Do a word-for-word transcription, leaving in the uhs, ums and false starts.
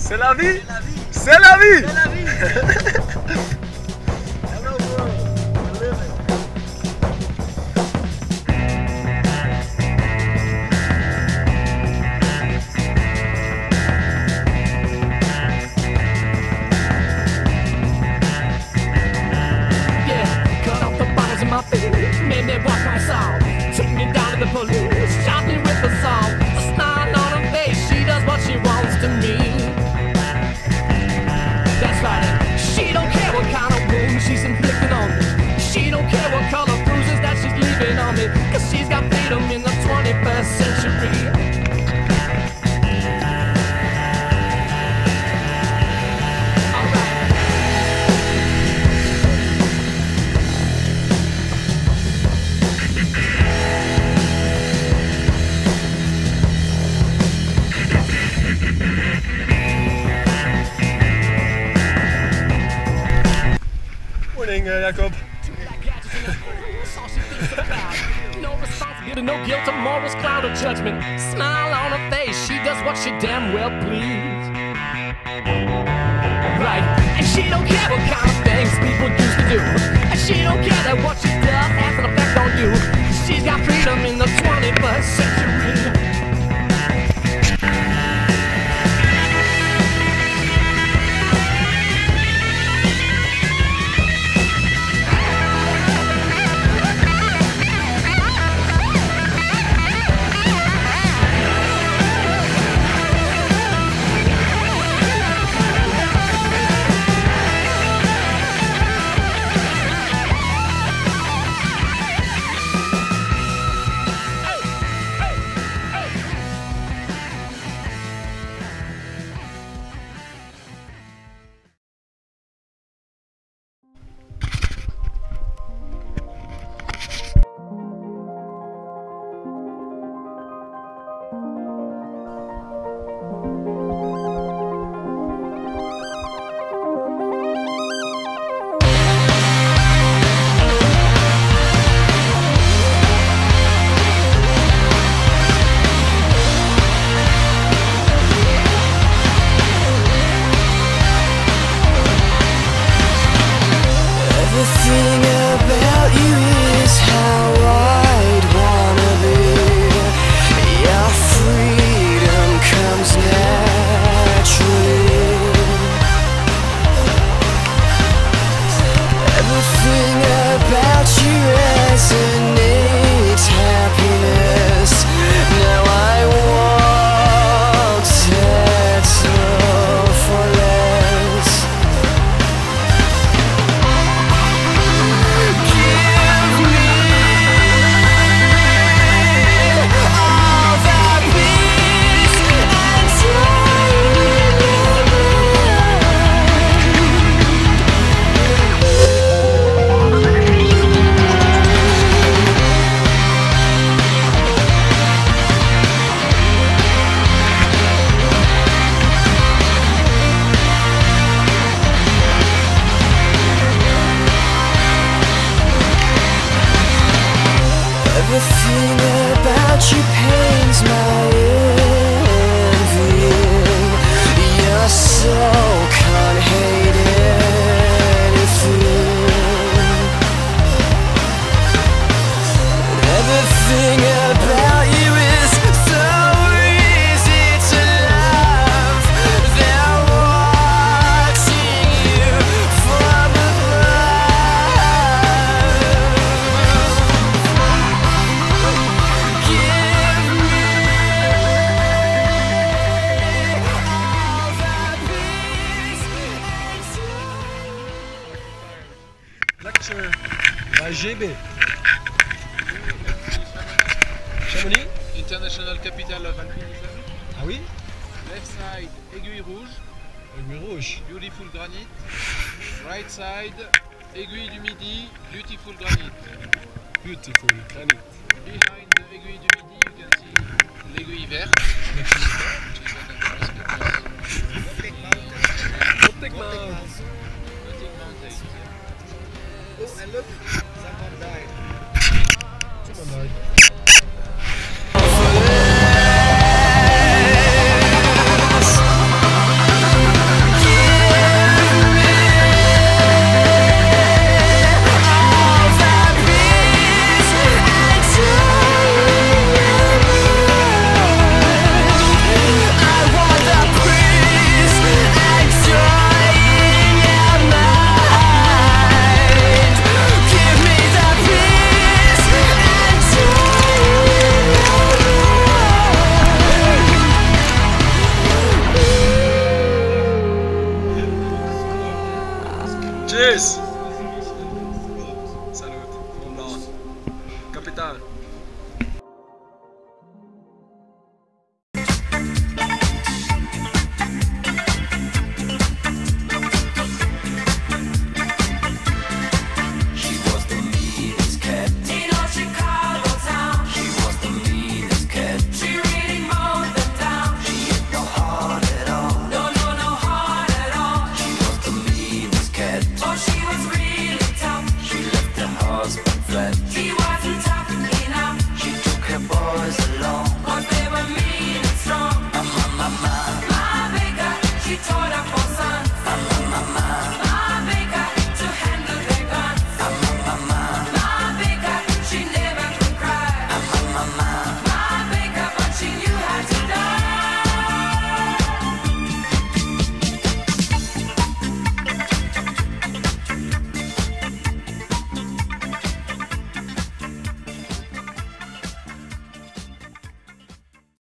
C'est la vie. C'est la vie. C'est la vie. Hello bro, we're living. Yeah, cut off the bottles in my face, made me walk on salt, took me down to the police, shot me with a salt, a smile on her face, she does what she wants to me. That's right, and she don't care what kind of wound she's inflicted on me. She don't care what color bruises that she's leaving on me, cause she's got freedom in the twenty-first century. Morning, uh, Jacob. No responsibility, no guilt, a morals cloud of judgment. Smile on her face, she does what she damn well please. Right, and she don't care what kind of things people used to do. And she don't care that what she does has an effect on you. She's got freedom in the twenty-first century. Everything about you is how I'd wanna be. Your freedom comes naturally. Everything about you resonates happiness. Now I won't settle for less. Everything about you pains my envy. Your soul can't hate anything. Everything about you is so easy to love. They're watching you from above. Lecture by G B. Chamonix. International Capital of Alpinism. Ah oui. Left side, Aiguille Rouge. Aiguille Rouge. Beautiful granite. Right side, Aiguille du Midi. Beautiful granite. Beautiful granite. Behind the Aiguille du Midi, you can see l'Aiguille verte.